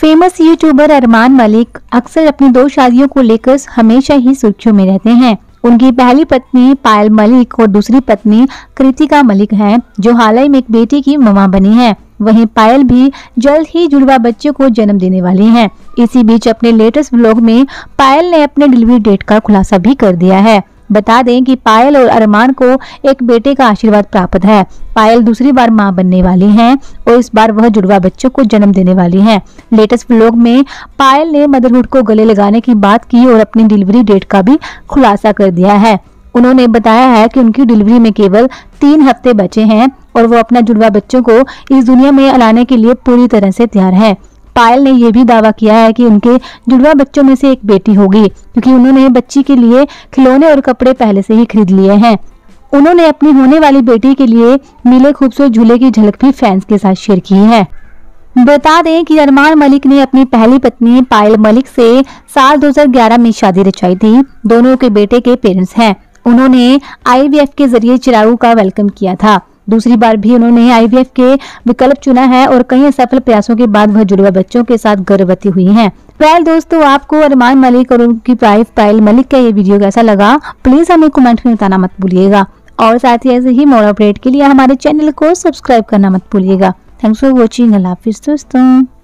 Famous YouTuber Armaan Malik अक्सर अपनी 2 शादियों को लेकर हमेशा ही सुर्खियों में रहते हैं। उनकी पहली पत्नी पायल मलिक और दूसरी पत्नी कृतिका मलिक हैं, जो हाल ही में एक बेटी की मम्मा बनी हैं। वहीं पायल भी जल्द ही जुड़वा बच्चे को जन्म देने वाली हैं। इसी बीच अपने लेटेस्ट व्लॉग में पायल ने अपने डिलीवरी डेट का खुलासा भी कर दिया है। बता दें कि पायल और अरमान को एक बेटे का आशीर्वाद प्राप्त है। पायल दूसरी बार मां बनने वाली हैं और इस बार वह जुड़वा बच्चों को जन्म देने वाली हैं। लेटेस्ट व्लॉग में पायल ने मदरहुड को गले लगाने की बात की और अपनी डिलीवरी डेट का भी खुलासा कर दिया है। उन्होंने बताया है कि उनकी डिलीवरी में केवल 3 हफ्ते बचे हैं और वो अपना जुड़वा बच्चों को इस दुनिया में लाने के लिए पूरी तरह से तैयार है। पायल ने यह भी दावा किया है कि उनके जुड़वा बच्चों में से एक बेटी होगी, क्योंकि उन्होंने बच्ची के लिए खिलौने और कपड़े पहले से ही खरीद लिए हैं। उन्होंने अपनी होने वाली बेटी के लिए मिले खूबसूरत झूले की झलक भी फैंस के साथ शेयर की है। बता दें कि अरमान मलिक ने अपनी पहली पत्नी पायल मलिक से साल 2011 में शादी रचाई थी। दोनों के बेटे के पेरेंट्स हैं। उन्होंने IVF के जरिए चिरागू का वेलकम किया था। दूसरी बार भी उन्होंने IVF के विकल्प चुना है और कई असफल प्रयासों के बाद वह जुड़वा बच्चों के साथ गर्भवती हुई हैं। वेल दोस्तों, आपको अरमान मलिक और उनकी वाइफ पायल मलिक का ये वीडियो कैसा लगा, प्लीज हमें कमेंट में बताना मत भूलिएगा। और साथ ही ऐसे ही मोर अपडेट के लिए हमारे चैनल को सब्सक्राइब करना मत भूलिएगा। Thanks for watching. अल्लाह हाफिज़ दोस्तों।